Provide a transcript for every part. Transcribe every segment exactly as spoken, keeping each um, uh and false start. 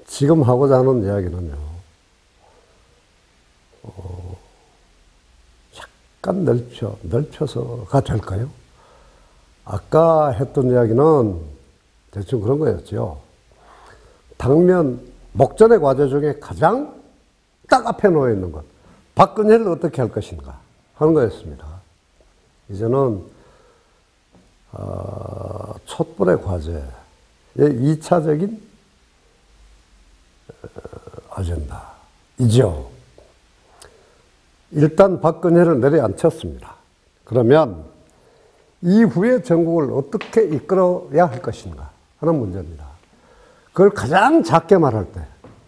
지금 하고자 하는 이야기는요, 어, 약간 넓혀, 넓혀서가 될까요? 아까 했던 이야기는 대충 그런 거였죠. 당면, 목전의 과제 중에 가장 딱 앞에 놓여 있는 것, 박근혜를 어떻게 할 것인가 하는 거였습니다. 이제는 어, 촛불의 과제의 이 차적인 아젠다이죠. 일단 박근혜를 내려앉혔습니다. 그러면 이후에 전국을 어떻게 이끌어야 할 것인가 하는 문제입니다. 그걸 가장 작게 말할 때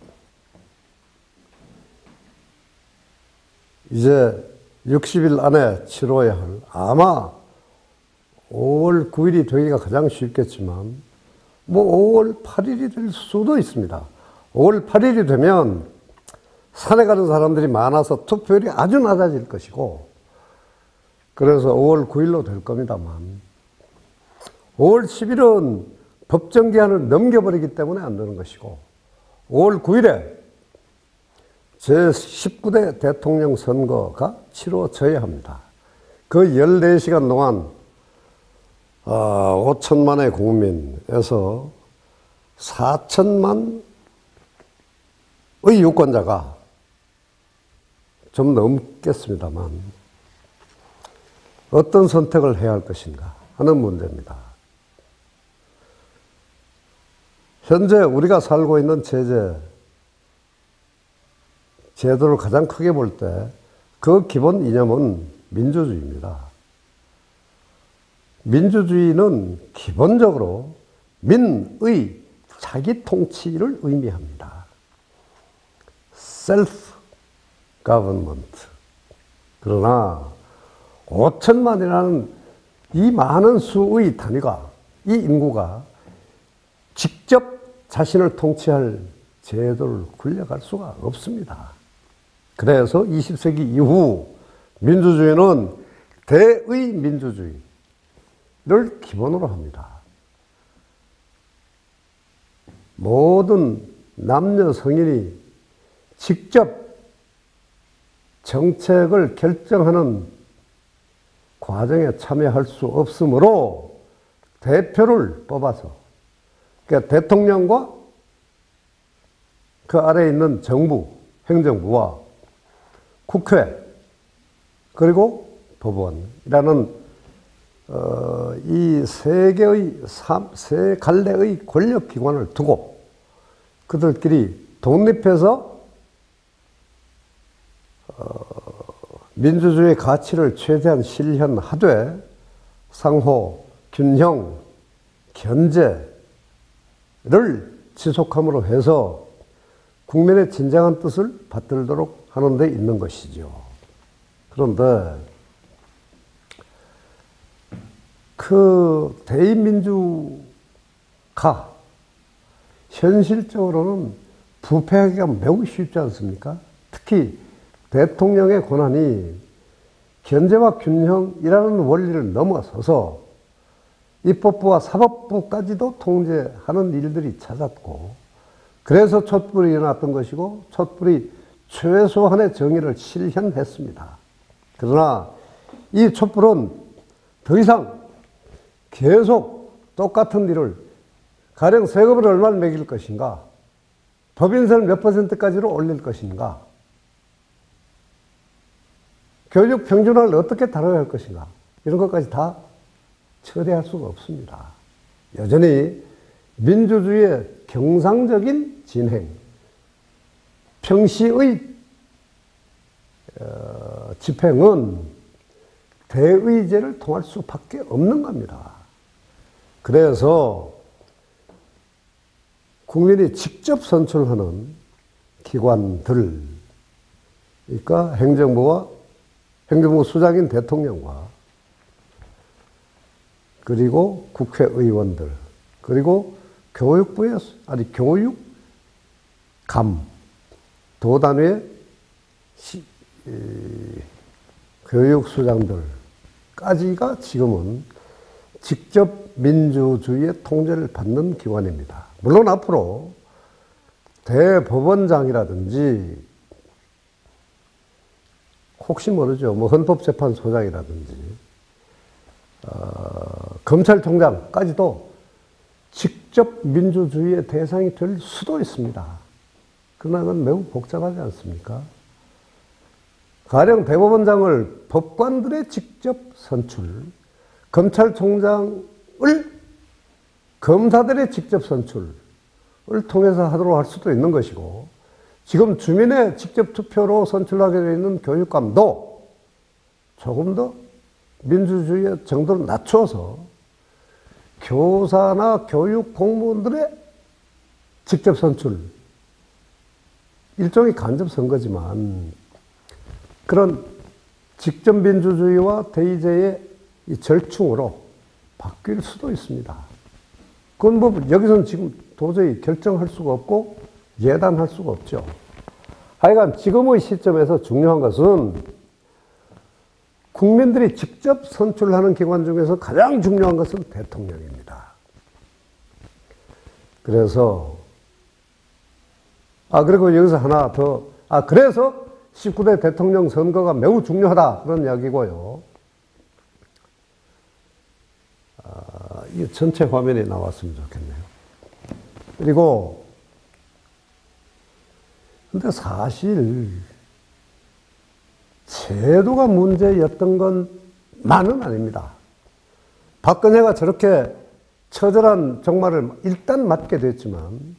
이제 육십 일 안에 치러야 할, 아마 오월 구일이 되기가 가장 쉽겠지만 뭐 오월 팔일이 될 수도 있습니다. 오월 팔일이 되면 산에 가는 사람들이 많아서 투표율이 아주 낮아질 것이고, 그래서 오월 구일로 될 겁니다만 오월 십일은 법정 기한을 넘겨버리기 때문에 안 되는 것이고, 오월 구일에 제십구 대 대통령 선거가 치러져야 합니다. 그 열네 시간 동안 오천만의 국민에서 사천만의 유권자가 좀 넘겠습니다만 어떤 선택을 해야 할 것인가 하는 문제입니다. 현재 우리가 살고 있는 체제, 제도를 가장 크게 볼 때 그 기본 이념은 민주주의입니다. 민주주의는 기본적으로 민의 자기 통치를 의미합니다. 셀프 가버먼트. 그러나 오천만이라는 이 많은 수의 단위가, 이 인구가 직접 자신을 통치할 제도를 굴려갈 수가 없습니다. 그래서 이십 세기 이후 민주주의는 대의 민주주의를 기본으로 합니다. 모든 남녀 성인이 직접 정책을 결정하는 과정에 참여할 수 없으므로 대표를 뽑아서, 그러니까 대통령과 그 아래에 있는 정부, 행정부와 국회, 그리고 법원이라는 어, 이 세 개의, 세 갈래의 권력기관을 두고 그들끼리 독립해서 어, 민주주의 가치를 최대한 실현하되 상호, 균형, 견제를 지속함으로 해서 국민의 진정한 뜻을 받들도록 하는 데 있는 것이죠. 그런데 그 대의민주가 현실적으로는 부패하기가 매우 쉽지 않습니까? 특히 대통령의 권한이 견제와 균형이라는 원리를 넘어서서 입법부와 사법부까지도 통제하는 일들이 잦았고, 그래서 촛불이 일어났던 것이고 촛불이 최소한의 정의를 실현했습니다. 그러나 이 촛불은 더 이상 계속 똑같은 일을, 가령 세금을 얼마를 매길 것인가, 법인세를 몇 퍼센트까지로 올릴 것인가, 교육 평준화를 어떻게 다뤄야 할 것인가, 이런 것까지 다 처리할 수가 없습니다. 여전히 민주주의의 경상적인 진행, 평시의 어, 집행은 대의제를 통할 수밖에 없는 겁니다. 그래서 국민이 직접 선출하는 기관들, 그러니까 행정부와 행정부 수장인 대통령과 그리고 국회의원들, 그리고 교육부의, 아니 교육감, 도단위의 시, 이, 교육수장들까지가 지금은 직접 민주주의의 통제를 받는 기관입니다. 물론 앞으로 대법원장이라든지 혹시 모르죠. 뭐 헌법재판소장이라든지 어, 검찰총장까지도 직접 민주주의의 대상이 될 수도 있습니다. 그러나 그건 매우 복잡하지 않습니까? 가령 대법원장을 법관들의 직접 선출, 검찰총장을 검사들의 직접 선출을 통해서 하도록 할 수도 있는 것이고, 지금 주민의 직접 투표로 선출하게 되어 있는 교육감도 조금 더 민주주의의 정도를 낮춰서 교사나 교육 공무원들의 직접 선출, 일종의 간접 선거지만 그런 직접 민주주의와 대의제의 이 절충으로 바뀔 수도 있습니다. 그건 뭐 여기서는 지금 도저히 결정할 수가 없고 예단할 수가 없죠. 하여간 지금의 시점에서 중요한 것은 국민들이 직접 선출하는 기관 중에서 가장 중요한 것은 대통령입니다. 그래서 아 그리고 여기서 하나 더, 아 그래서 십구 대 대통령 선거가 매우 중요하다 그런 이야기고요. 아, 이 전체 화면에 나왔으면 좋겠네요. 그리고 근데 사실 제도가 문제였던 건만은 아닙니다. 박근혜가 저렇게 처절한 종말을 일단 맞게 됐지만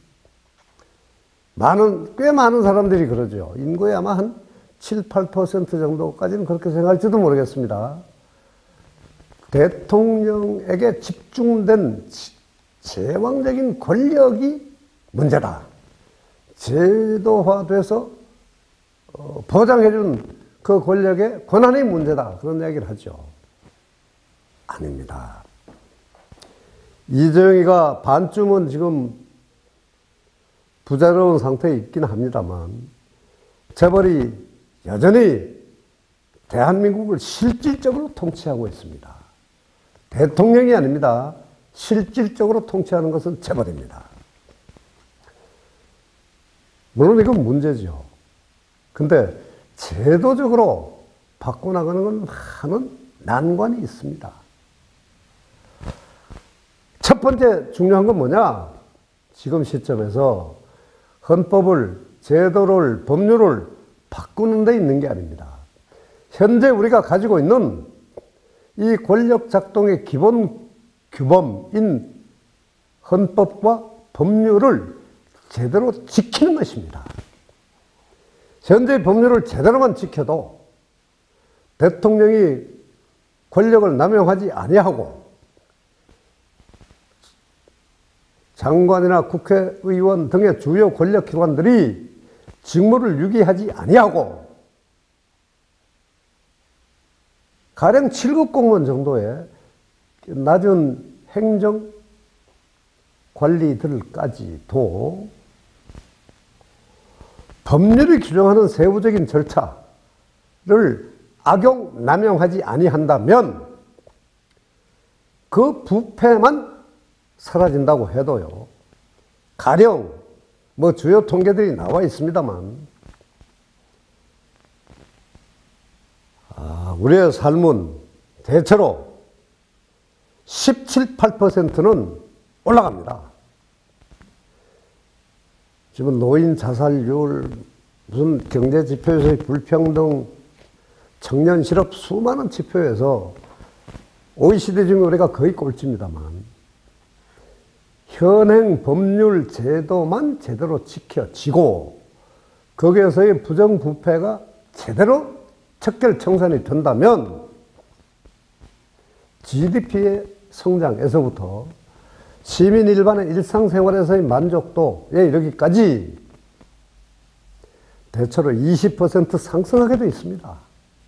많은, 꽤 많은 사람들이 그러죠. 인구의 아마 한 칠, 팔 퍼센트 정도까지는 그렇게 생각할지도 모르겠습니다. 대통령에게 집중된 제왕적인 권력이 문제다. 제도화돼서 보장해준 그 권력의 권한이 문제다. 그런 이야기를 하죠. 아닙니다. 이재용이가 반쯤은 지금 부자로운 상태에 있긴 합니다만 재벌이 여전히 대한민국을 실질적으로 통치하고 있습니다. 대통령이 아닙니다. 실질적으로 통치하는 것은 재벌입니다. 물론 이건 문제죠. 근데 제도적으로 바꿔나가는 건 많은 난관이 있습니다. 첫 번째 중요한 건 뭐냐? 지금 시점에서 헌법을, 제도를, 법률을 바꾸는 데 있는 게 아닙니다. 현재 우리가 가지고 있는 이 권력 작동의 기본 규범인 헌법과 법률을 제대로 지키는 것입니다. 현재 법률을 제대로만 지켜도 대통령이 권력을 남용하지 아니하고 장관이나 국회의원 등의 주요 권력기관들이 직무를 유기하지 아니하고 가령 칠 급 공무원 정도의 낮은 행정 관리들까지도 법률이 규정하는 세부적인 절차를 악용, 남용하지 아니한다면 그 부패만 사라진다고 해도요. 가령 뭐 주요 통계들이 나와 있습니다만 아, 우리의 삶은 대체로 십칠, 팔 퍼센트는 올라갑니다. 지금 노인 자살률, 무슨 경제 지표에서의 불평등, 청년 실업 수많은 지표에서 오이시디 중에 우리가 거의 꼴찌입니다만 현행 법률 제도만 제대로 지켜지고 거기에서의 부정부패가 제대로 척결 청산이 된다면 지디피의 성장에서부터 시민 일반의 일상생활에서의 만족도에 이르기까지 대체로 이십 퍼센트 상승하게 되어 있습니다.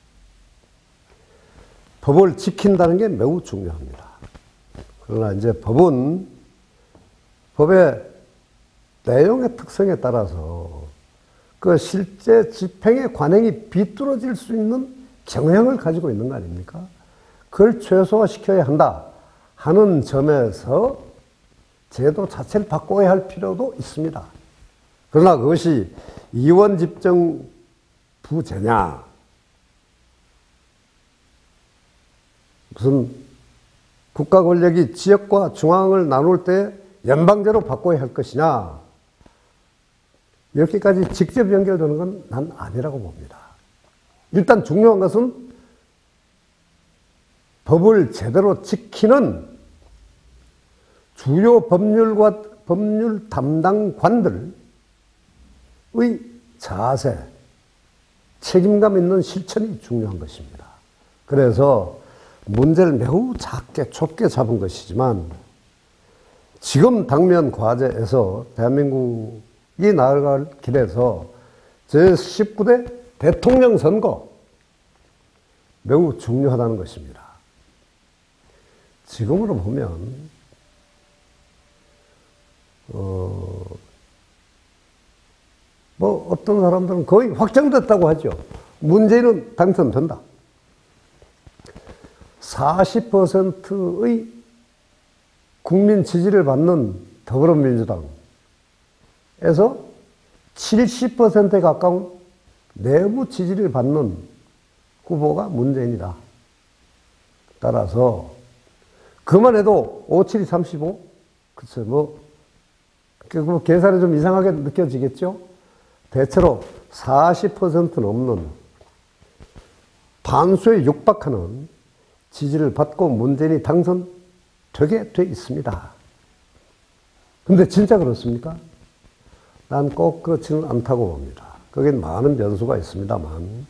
법을 지킨다는 게 매우 중요합니다. 그러나 이제 법은 법의 내용의 특성에 따라서 그 실제 집행의 관행이 비뚤어질 수 있는 경향을 가지고 있는 거 아닙니까? 그걸 최소화시켜야 한다 하는 점에서 제도 자체를 바꿔야 할 필요도 있습니다. 그러나 그것이 이원집정부제냐, 무슨 국가 권력이 지역과 중앙을 나눌 때 연방제로 바꿔야 할 것이냐, 이렇게까지 직접 연결되는 건 난 아니라고 봅니다. 일단 중요한 것은 법을 제대로 지키는 주요 법률과 법률 담당관들의 자세, 책임감 있는 실천이 중요한 것입니다. 그래서 문제를 매우 작게 좁게 잡은 것이지만 지금 당면 과제에서 대한민국이 나아갈 길에서 제십구 대 대통령 선거 매우 중요하다는 것입니다. 지금으로 보면 어, 뭐 어떤 사람들은 거의 확정됐다고 하죠. 문재인은 당선된다. 사십 퍼센트의 국민 지지를 받는 더불어민주당에서 칠십 퍼센트에 가까운 내부 지지를 받는 후보가 문재인이다. 따라서 그만 해도 오십칠이 삼십오? 글쎄 뭐, 그 계산이 좀 이상하게 느껴지겠죠? 대체로 사십 퍼센트 넘는 반수에 육박하는 지지를 받고 문재인이 당선되게 돼 있습니다. 근데 진짜 그렇습니까? 난 꼭 그렇지는 않다고 봅니다. 거긴 많은 변수가 있습니다만,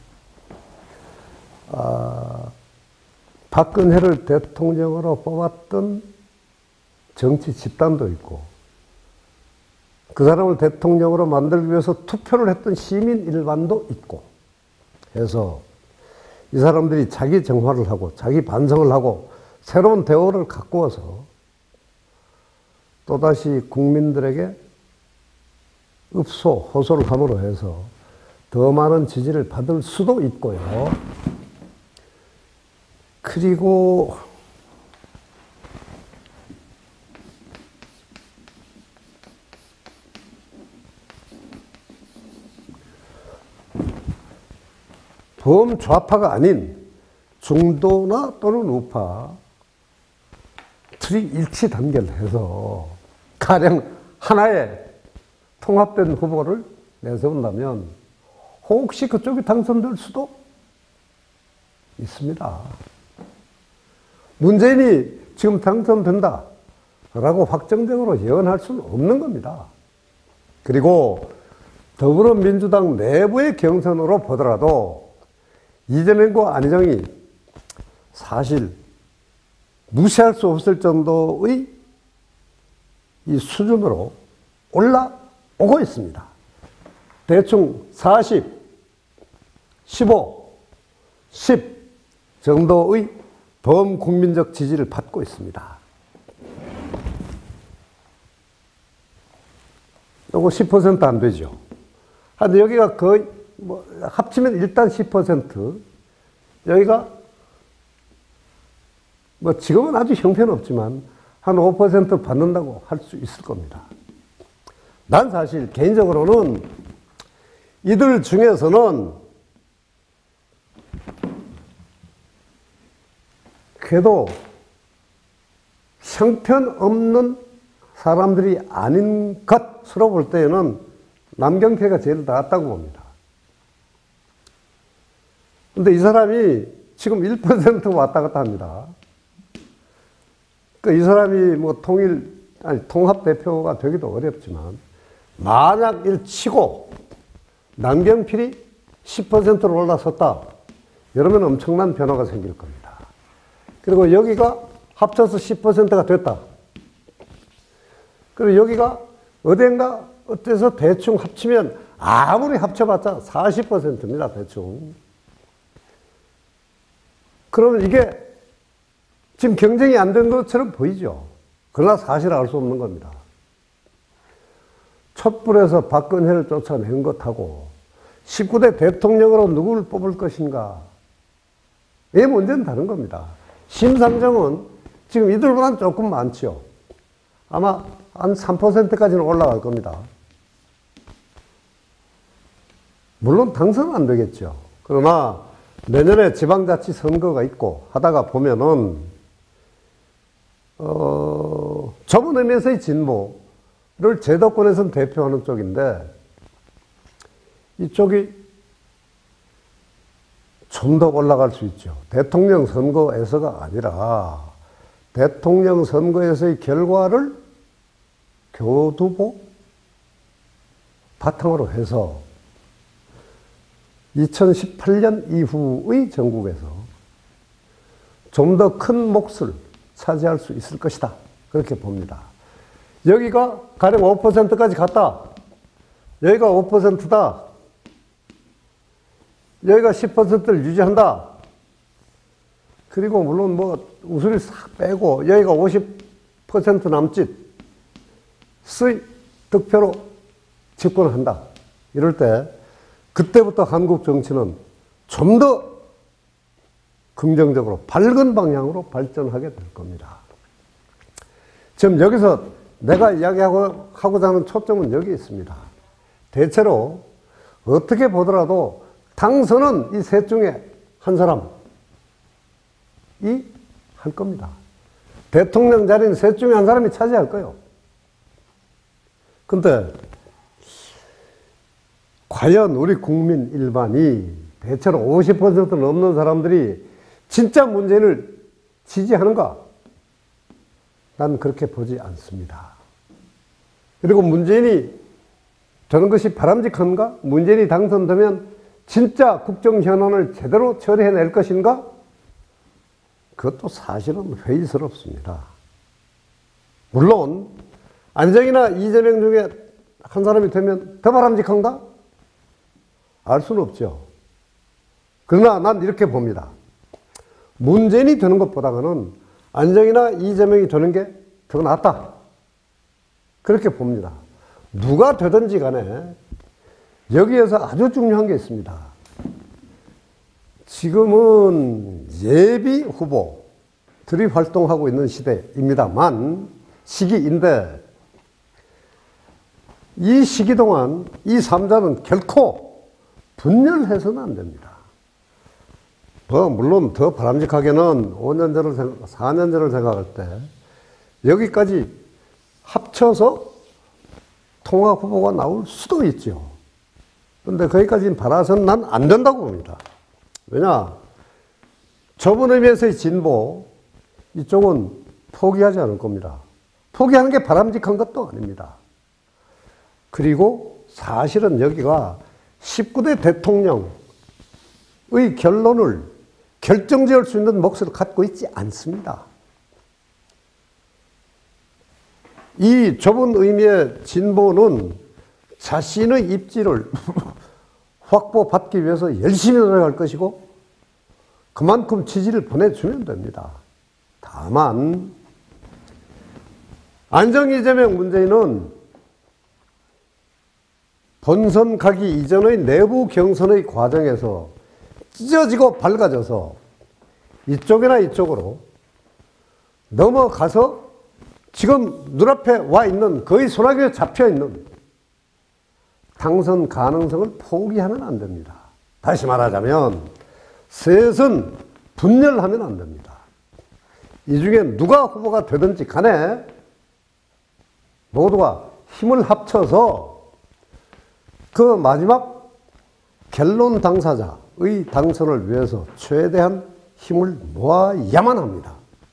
아, 박근혜를 대통령으로 뽑았던 정치 집단도 있고, 그 사람을 대통령으로 만들기 위해서 투표를 했던 시민 일반도 있고 해서 이 사람들이 자기 정화를 하고 자기 반성을 하고 새로운 대우를 갖고 와서 또다시 국민들에게 읍소, 호소를 함으로 해서 더 많은 지지를 받을 수도 있고요. 그리고 범좌파가 아닌 중도나 또는 우파 둘이 일치 단결해서 가령 하나의 통합된 후보를 내세운다면 혹시 그쪽이 당선될 수도 있습니다. 문재인이 지금 당선된다 라고 확정적으로 예언할 수는 없는 겁니다. 그리고 더불어민주당 내부의 경선으로 보더라도 이재명과 안희정이 사실 무시할 수 없을 정도의 이 수준으로 올라오고 있습니다. 대충 사십, 십오, 십 정도의 범국민적 지지를 받고 있습니다. 요거 십 퍼센트 안 되죠. 근데 여기가 거의 뭐 합치면 일단 십 퍼센트, 여기가 뭐 지금은 아주 형편없지만 한 오 퍼센트 받는다고 할 수 있을 겁니다. 난 사실 개인적으로는 이들 중에서는 그래도 형편없는 사람들이 아닌 것으로 볼 때에는 남경태가 제일 낫다고 봅니다. 근데 이 사람이 지금 일 퍼센트 왔다 갔다 합니다. 그 이 사람이 뭐 통일, 아니, 통합 대표가 되기도 어렵지만, 만약 일 치고 남경필이 십 퍼센트로 올라섰다. 이러면 엄청난 변화가 생길 겁니다. 그리고 여기가 합쳐서 십 퍼센트가 됐다. 그리고 여기가 어딘가 어때서 대충 합치면 아무리 합쳐봤자 사십 퍼센트입니다, 대충. 그러면 이게 지금 경쟁이 안 된 것처럼 보이죠. 그러나 사실 알 수 없는 겁니다. 촛불에서 박근혜를 쫓아낸 것하고 십구 대 대통령으로 누구를 뽑을 것인가, 이 문제는 다른 겁니다. 심상정은 지금 이들보다는 조금 많죠. 아마 한 삼 퍼센트까지는 올라갈 겁니다. 물론 당선은 안 되겠죠. 그러나 내년에 지방자치 선거가 있고 하다가 보면은 어, 좁은 의미에서의 진보를 제도권에서는 대표하는 쪽인데 이쪽이 좀 더 올라갈 수 있죠. 대통령 선거에서가 아니라 대통령 선거에서의 결과를 교두보 바탕으로 해서 이천십팔 년 이후의 전국에서 좀 더 큰 몫을 차지할 수 있을 것이다. 그렇게 봅니다. 여기가 가령 오 퍼센트까지 갔다. 여기가 오 퍼센트다. 여기가 십 퍼센트를 유지한다. 그리고 물론 뭐 우수를 싹 빼고 여기가 오십 퍼센트 남짓의 득표로 집권을 한다. 이럴 때 그때부터 한국 정치는 좀 더 긍정적으로 밝은 방향으로 발전하게 될 겁니다. 지금 여기서 내가 이야기하고자 하는 초점은 여기 있습니다. 대체로 어떻게 보더라도 당선은 이 셋 중에 한 사람이 할 겁니다. 대통령 자리는 셋 중에 한 사람이 차지할 거예요. 근데 과연 우리 국민 일반이 대체로 오십 퍼센트 넘는 사람들이 진짜 문재인을 지지하는가? 난 그렇게 보지 않습니다. 그리고 문재인이 되는 것이 바람직한가? 문재인이 당선되면 진짜 국정 현안을 제대로 처리해낼 것인가? 그것도 사실은 회의스럽습니다. 물론 안정이나 이재명 중에 한 사람이 되면 더 바람직한가? 알 수는 없죠. 그러나 난 이렇게 봅니다. 문재인이 되는 것보다는 안정이나 이재명이 되는 게 더 낫다. 그렇게 봅니다. 누가 되든지 간에 여기에서 아주 중요한 게 있습니다. 지금은 예비 후보들이 활동하고 있는 시대입니다만, 시기인데, 이 시기 동안 이 삼자는 결코 분열해서는 안 됩니다. 뭐 물론 더 바람직하게는 오 년 전을 생각, 사 년 전을 생각할 때 여기까지 합쳐서 통합 후보가 나올 수도 있죠. 그런데 거기까지는 바라서는 난 안 된다고 봅니다. 왜냐? 좁은 의미에서의 진보, 이쪽은 포기하지 않을 겁니다. 포기하는 게 바람직한 것도 아닙니다. 그리고 사실은 여기가 십구 대 대통령의 결론을 결정지을 수 있는 몫을 갖고 있지 않습니다. 이 좁은 의미의 진보는 자신의 입지를 확보받기 위해서 열심히 노력할 것이고 그만큼 지지를 보내주면 됩니다. 다만 안정, 이재명, 문재인은 본선 가기 이전의 내부 경선의 과정에서 찢어지고 밝아져서 이쪽이나 이쪽으로 넘어가서 지금 눈앞에 와 있는, 거의 소나기에 잡혀 있는 당선 가능성을 포기하면 안 됩니다. 다시 말하자면 셋은 분열하면 안 됩니다. 이 중에 누가 후보가 되든지 간에 모두가 힘을 합쳐서 그 마지막 결론 당사자의 당선을 위해서 최대한 힘을 모아야만 합니다.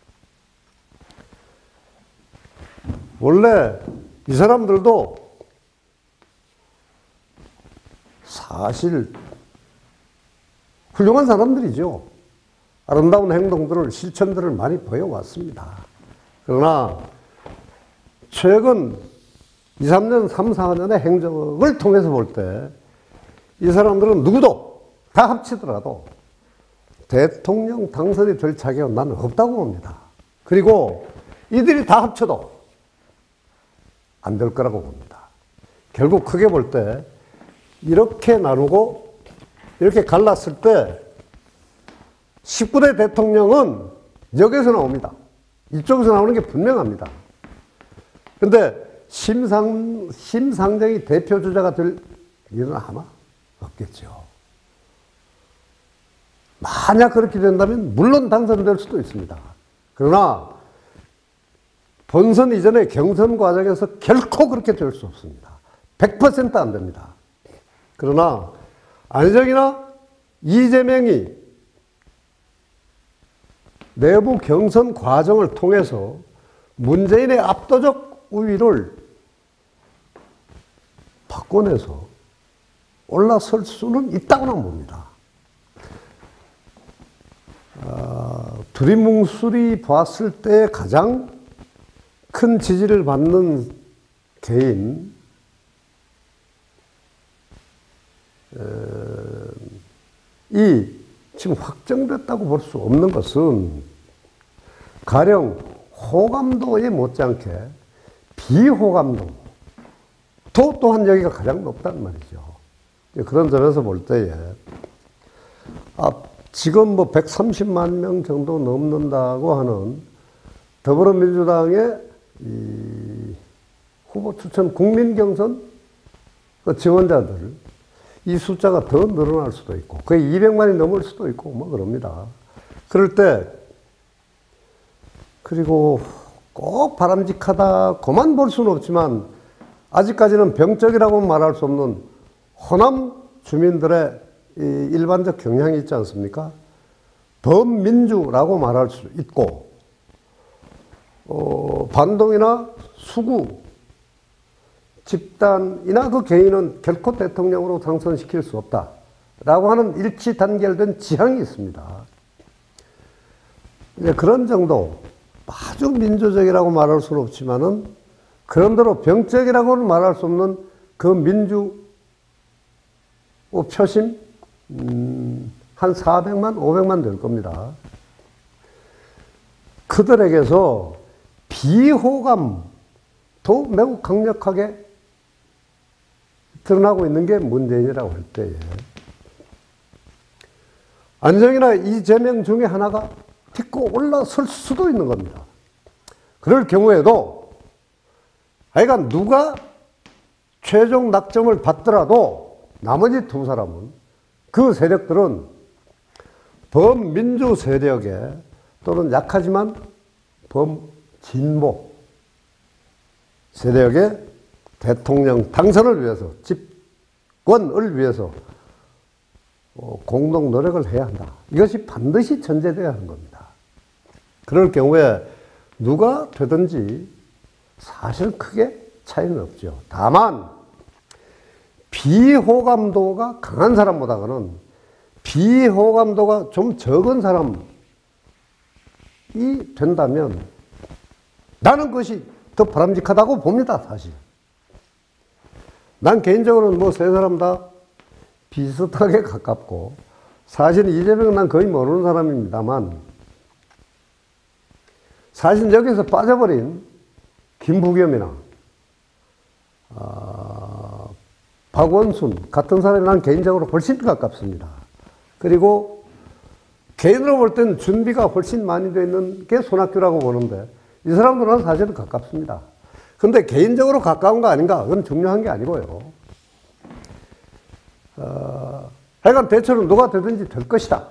원래 이 사람들도 사실 훌륭한 사람들이죠. 아름다운 행동들을, 실천들을 많이 보여왔습니다. 그러나 최근 이, 삼 년, 삼, 사 년의 행적을 통해서 볼 때 이 사람들은 누구도 다 합치더라도 대통령 당선이 될 자격은 나는 없다고 봅니다. 그리고 이들이 다 합쳐도 안 될 거라고 봅니다. 결국 크게 볼 때 이렇게 나누고 이렇게 갈랐을 때 십구 대 대통령은 여기서 나옵니다. 이쪽에서 나오는 게 분명합니다. 근데 심상, 심상정이 대표 주자가 될 일은 아마 없겠죠. 만약 그렇게 된다면 물론 당선될 수도 있습니다. 그러나 본선 이전에 경선 과정에서 결코 그렇게 될 수 없습니다. 백 퍼센트 안 됩니다. 그러나 안희정이나 이재명이 내부 경선 과정을 통해서 문재인의 압도적 우위를 바꿔내서 올라설 수는 있다고는 봅니다. 어, 두리뭉술이 봤을 때 가장 큰 지지를 받는 개인, 어, 이 지금 확정됐다고 볼 수 없는 것은 가령 호감도에 못지않게 비호감도 또 또한 여기가 가장 높다는 말이죠. 그런 점에서 볼 때에 아, 지금 뭐 백삼십만 명 정도 넘는다고 하는 더불어민주당의 이 후보 추천 국민경선 그 지원자들 이 숫자가 더 늘어날 수도 있고 거의 이백만이 넘을 수도 있고 뭐 그럽니다. 그럴 때 그리고 꼭 바람직하다고만 볼 수는 없지만 아직까지는 병적이라고 말할 수 없는 호남 주민들의 이 일반적 경향이 있지 않습니까? 범민주라고 말할 수 있고 어, 반동이나 수구 집단이나 그 개인은 결코 대통령으로 당선시킬 수 없다라고 하는 일치 단결된 지향이 있습니다. 이제 그런 정도 아주 민주적이라고 말할 수는 없지만은 그런대로 병적이라고는 말할 수 없는 그 민주 표심 음, 한 사백만, 오백만 될 겁니다. 그들에게서 비호감도 매우 강력하게 드러나고 있는 게 문재인이라고 할 때에 안희정이나 이재명 중에 하나가 딛고 올라설 수도 있는 겁니다. 그럴 경우에도 하여간 누가 최종 낙점을 받더라도 나머지 두 사람은 그 세력들은 범민주 세력에 또는 약하지만 범진보 세력의 대통령 당선을 위해서 집권을 위해서 공동 노력을 해야 한다. 이것이 반드시 전제되어야 하는 겁니다. 그럴 경우에 누가 되든지 사실 크게 차이는 없죠. 다만 비호감도가 강한 사람보다는 비호감도가 좀 적은 사람이 된다면 나는 그것이 더 바람직하다고 봅니다. 사실 난 개인적으로는 뭐 세 사람 다 비슷하게 가깝고 사실 이재명은 난 거의 모르는 사람입니다만 사실 여기서 빠져버린 김부겸이나 어, 박원순 같은 사람이 난 개인적으로 훨씬 가깝습니다. 그리고 개인으로 볼 때는 준비가 훨씬 많이 되어 있는 게 손학규라고 보는데 이 사람들은 사실은 가깝습니다. 근데 개인적으로 가까운 거 아닌가? 그건 중요한 게 아니고요. 어, 하여간 대체로 누가 되든지 될 것이다.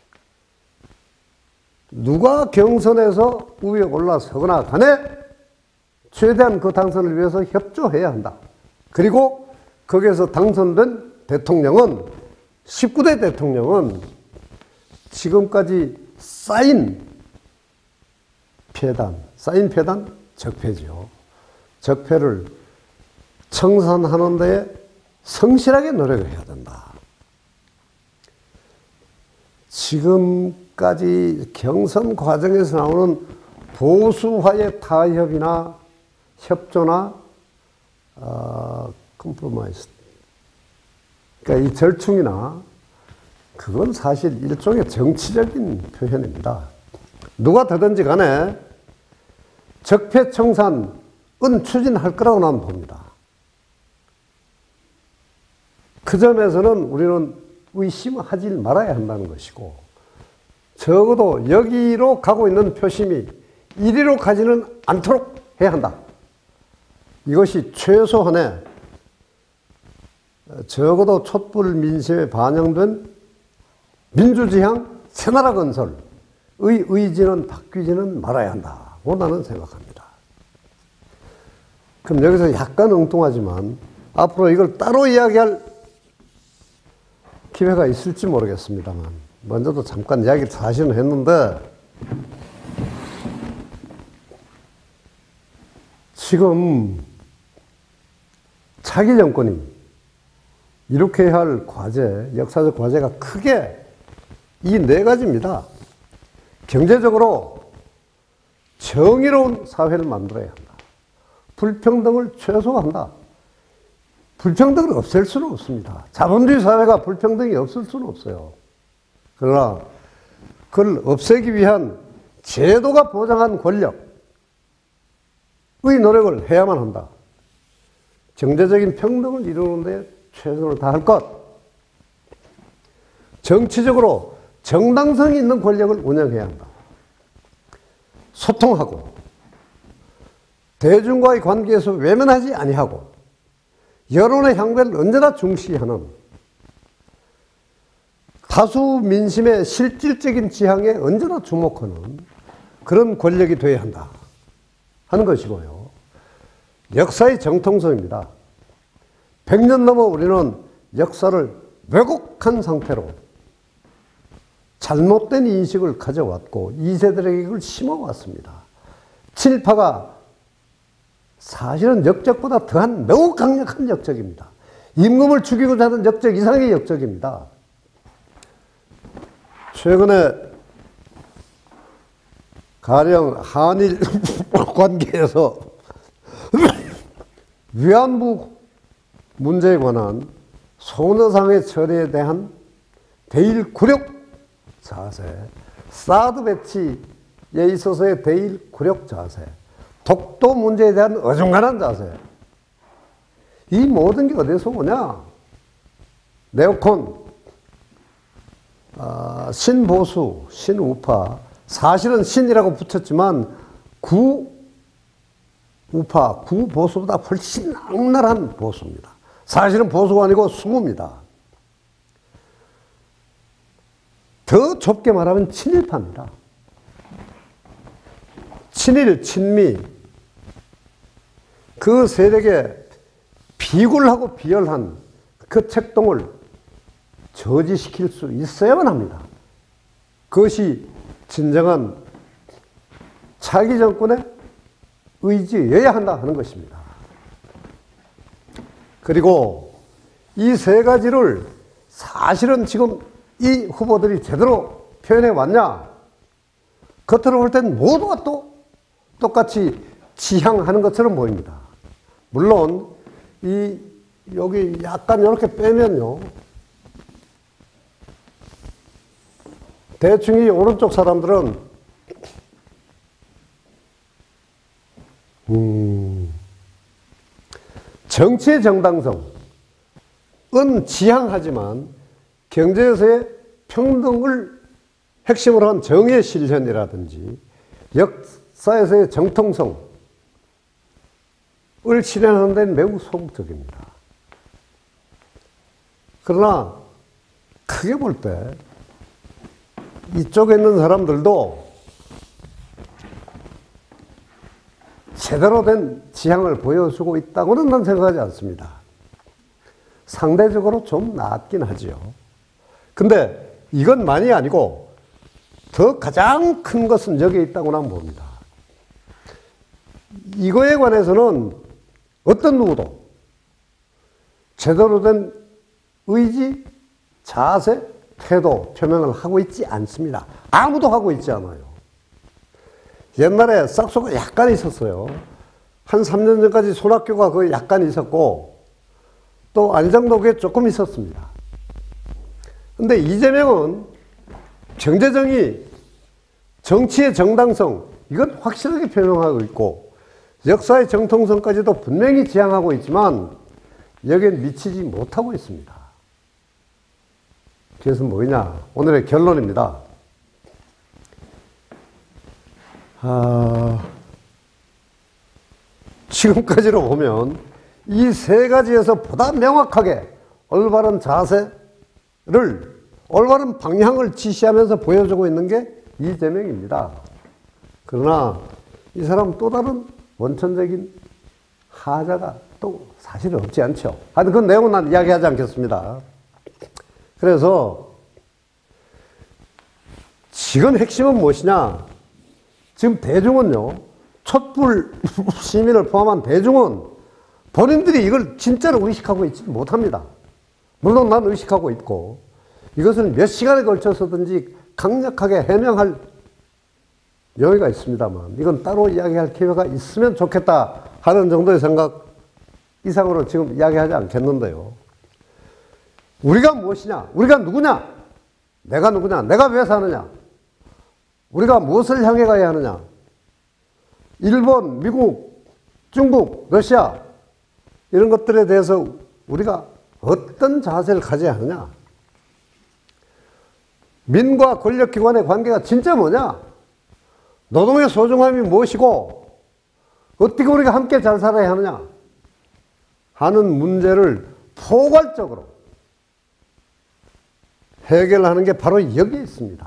누가 경선에서 우위에 올라서거나 간에 최대한 그 당선을 위해서 협조해야 한다. 그리고 거기에서 당선된 대통령은 십구 대 대통령은 지금까지 쌓인 패단, 쌓인 패단 적폐죠. 적폐를 청산하는 데 성실하게 노력을 해야 된다. 지금까지 경선 과정에서 나오는 보수화의 타협이나 협조나 어, 컴프로마이스 그러니까 이 절충이나 그건 사실 일종의 정치적인 표현입니다. 누가 되든지 간에 적폐 청산은 추진할 거라고 나는 봅니다. 그 점에서는 우리는 의심하지 말아야 한다는 것이고 적어도 여기로 가고 있는 표심이 이리로 가지는 않도록 해야 한다. 이것이 최소한의 어, 적어도 촛불 민심에 반영된 민주지향 새나라 건설의 의지는 바뀌지는 말아야 한다고 나는 생각합니다. 그럼 여기서 약간 엉뚱하지만 앞으로 이걸 따로 이야기할 기회가 있을지 모르겠습니다만 먼저도 잠깐 이야기를 사실은 했는데 지금 차기 정권이 이렇게 해야 할 과제, 역사적 과제가 크게 이 네 가지입니다. 경제적으로 정의로운 사회를 만들어야 한다. 불평등을 최소화한다. 불평등을 없앨 수는 없습니다. 자본주의 사회가 불평등이 없을 수는 없어요. 그러나 그걸 없애기 위한 제도가 보장한 권력의 노력을 해야만 한다. 경제적인 평등을 이루는 데 최선을 다할 것. 정치적으로 정당성이 있는 권력을 운영해야 한다. 소통하고 대중과의 관계에서 외면하지 아니하고 여론의 향배를 언제나 중시하는 다수 민심의 실질적인 지향에 언제나 주목하는 그런 권력이 되어야 한다 하는 것이고요. 역사의 정통성입니다. 백 년 넘어 우리는 역사를 왜곡한 상태로 잘못된 인식을 가져왔고 이 세들에게 이걸 심어왔습니다. 친일파가 사실은 역적보다 더한 매우 강력한 역적입니다. 임금을 죽이고자 하는 역적 이상의 역적입니다. 최근에 가령 한일 관계에서 위안부 문제에 관한 손해상의 처리에 대한 대일 굴욕 자세, 사드 배치에 있어서의 대일 굴욕 자세, 독도 문제에 대한 어중간한 자세, 이 모든 게 어디서 오냐? 네오콘, 아, 신보수, 신우파, 사실은 신이라고 붙였지만 구우파, 구보수보다 훨씬 악랄한 보수입니다. 사실은 보수가 아니고 수구입니다. 더 좁게 말하면 친일파입니다. 친일, 친미, 그 세력의 비굴하고 비열한 그 책동을 저지시킬 수 있어야만 합니다. 그것이 진정한 차기 정권의 의지여야 한다 하는 것입니다. 그리고 이 세 가지를 사실은 지금 이 후보들이 제대로 표현해 왔냐? 겉으로 볼 땐 모두가 또 똑같이 지향하는 것처럼 보입니다. 물론 이 여기 약간 이렇게 빼면요, 대충 이 오른쪽 사람들은 음, 정치의 정당성은 지향하지만 경제에서의 평등을 핵심으로 한 정의의 실현이라든지 역사에서의 정통성을 실현하는 데는 매우 소극적입니다. 그러나 크게 볼 때 이쪽에 있는 사람들도 제대로 된 지향을 보여주고 있다고는 난 생각하지 않습니다. 상대적으로 좀 낫긴 하지요. 근데 이건 많이 아니고 더 가장 큰 것은 여기에 있다고 난 봅니다. 이거에 관해서는 어떤 누구도 제대로 된 의지, 자세, 태도 표명을 하고 있지 않습니다. 아무도 하고 있지 않아요. 옛날에 싹수가 약간 있었어요. 한 삼 년 전까지 손학규가 그 약간 있었고 또 안희정도 그게 조금 있었습니다. 근데 이재명은 경제정의, 정치의 정당성, 이건 확실하게 표명하고 있고 역사의 정통성까지도 분명히 지향하고 있지만 여기엔 미치지 못하고 있습니다. 그래서 뭐냐? 오늘의 결론입니다. 아, 지금까지로 보면 이 세 가지에서 보다 명확하게 올바른 자세를, 올바른 방향을 지시하면서 보여주고 있는 게 이재명입니다. 그러나 이 사람 또 다른 원천적인 하자가 또 사실은 없지 않죠. 하여튼 그 내용은 난 이야기하지 않겠습니다. 그래서 지금 핵심은 무엇이냐? 지금 대중은요, 촛불 시민을 포함한 대중은 본인들이 이걸 진짜로 의식하고 있지 못합니다. 물론 난 의식하고 있고, 이것을 몇 시간에 걸쳐서든지 강력하게 해명할 여유가 있습니다만, 이건 따로 이야기할 기회가 있으면 좋겠다 하는 정도의 생각 이상으로 지금 이야기하지 않겠는데요. 우리가 무엇이냐? 우리가 누구냐? 내가 누구냐? 내가 왜 사느냐? 우리가 무엇을 향해 가야 하느냐? 일본, 미국, 중국, 러시아 이런 것들에 대해서 우리가 어떤 자세를 가져야 하느냐? 민과 권력기관의 관계가 진짜 뭐냐? 노동의 소중함이 무엇이고 어떻게 우리가 함께 잘 살아야 하느냐 하는 문제를 포괄적으로 해결하는 게 바로 여기에 있습니다.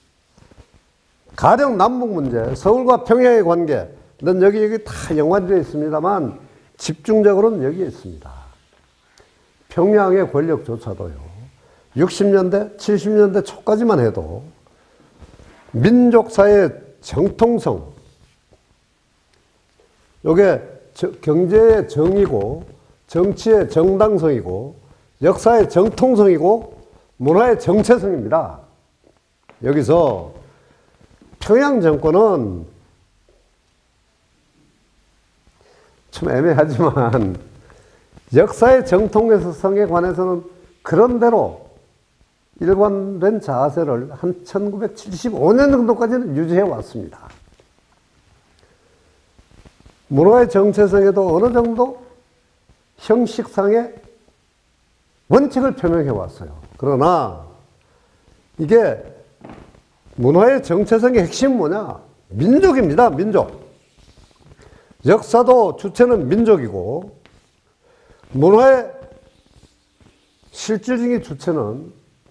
가령 남북 문제, 서울과 평양의 관계, 넌 여기 여기 다 연관되어 있습니다만 집중적으로는 여기에 있습니다. 평양의 권력조차도요, 육십 년대, 칠십 년대 초까지만 해도 민족사의 정통성, 이게 경제의 정이고 정치의 정당성이고 역사의 정통성이고 문화의 정체성입니다. 여기서 평양 정권은 좀 애매하지만 역사의 정통성에 관해서는 그런대로 일관된 자세를 한 천구백칠십오 년 정도까지는 유지해 왔습니다. 문화의 정체성에도 어느 정도 형식상의 원칙을 표명해 왔어요. 그러나 이게 문화의 정체성의 핵심은 뭐냐? 민족입니다. 민족. 역사도 주체는 민족이고 문화의 실질적인 주체는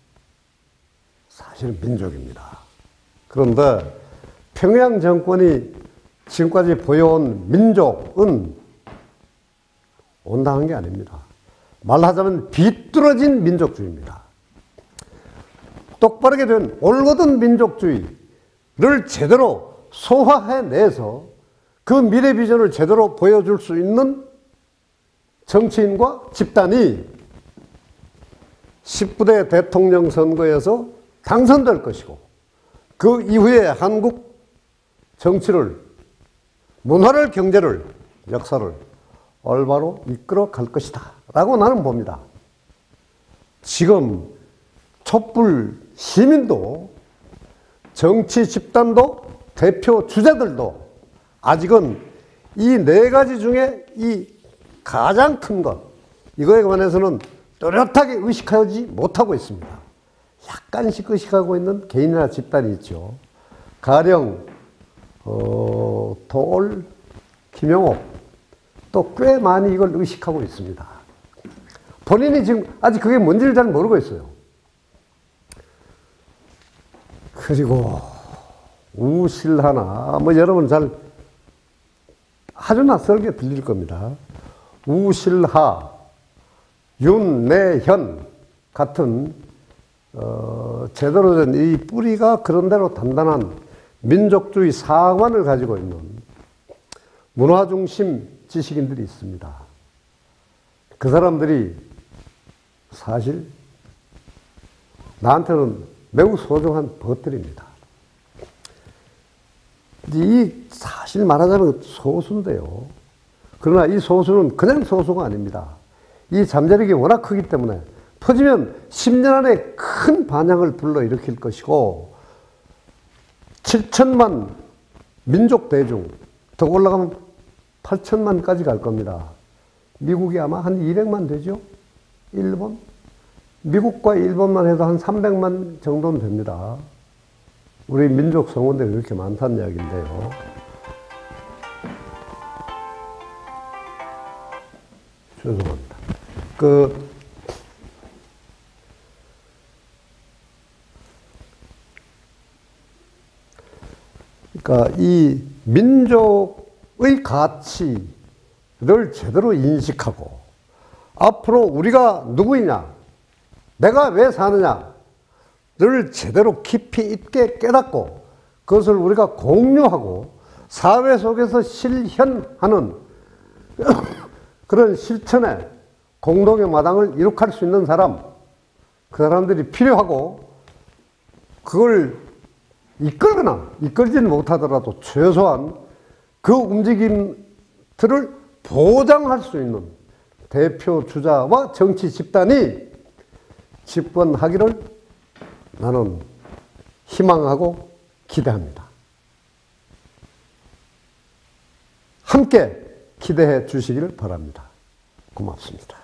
사실은 민족입니다. 그런데 평양 정권이 지금까지 보여온 민족은 온당한 게 아닙니다. 말하자면 비뚤어진 민족주의입니다. 똑바르게 된 올곧은 민족주의를 제대로 소화해내서 그 미래 비전을 제대로 보여줄 수 있는 정치인과 집단이 십구 대 대통령 선거에서 당선될 것이고 그 이후에 한국 정치를, 문화를, 경제를, 역사를 올바로 이끌어 갈 것이다 라고 나는 봅니다. 지금 촛불 시민도 정치 집단도 대표 주자들도 아직은 이 네 가지 중에 이 가장 큰 것, 이거에 관해서는 뚜렷하게 의식하지 못하고 있습니다. 약간씩 의식하고 있는 개인이나 집단이 있죠. 가령 어, 도올, 김영옥 또 꽤 많이 이걸 의식하고 있습니다. 본인이 지금 아직 그게 뭔지를 잘 모르고 있어요. 그리고 우실하나 뭐 여러분 잘 아주 낯설게 들릴 겁니다. 우실하, 윤내현 같은 어, 제대로 된 이 뿌리가 그런대로 단단한 민족주의 사관을 가지고 있는 문화중심 지식인들이 있습니다. 그 사람들이 사실 나한테는 매우 소중한 벗들입니다. 이 사실 말하자면 소수인데요. 그러나 이 소수는 그냥 소수가 아닙니다. 이 잠재력이 워낙 크기 때문에 퍼지면 십 년 안에 큰 반향을 불러일으킬 것이고 칠천만 민족 대중, 더 올라가면 팔천만까지 갈 겁니다. 미국이 아마 한 이백만 되죠? 일본? 미국과 일본만 해도 한 삼백만 정도는 됩니다. 우리 민족 성원들이 그렇게 많다는 이야기인데요. 죄송합니다. 그, 그러니까 이 민족의 가치를 제대로 인식하고 앞으로 우리가 누구이냐, 내가 왜 사느냐를 제대로 깊이 있게 깨닫고 그것을 우리가 공유하고 사회 속에서 실현하는 그런 실천에 공동의 마당을 이룩할 수 있는 사람, 그 사람들이 필요하고 그걸 이끌거나 이끌지는 못하더라도 최소한 그 움직임들을 보장할 수 있는 대표 주자와 정치 집단이 집권하기를 나는 희망하고 기대합니다. 함께 기대해 주시기를 바랍니다. 고맙습니다.